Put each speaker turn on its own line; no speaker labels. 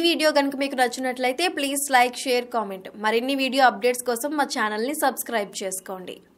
Video గనుక మీకు నచ్చినట్లయితే ప్లీజ్ లైక్, షేర్, కామెంట్. మరిన్ని వీడియో అప్డేట్స్ కోసం మా ఛానల్ ని సబ్స్క్రైబ్ చేసుకోండి.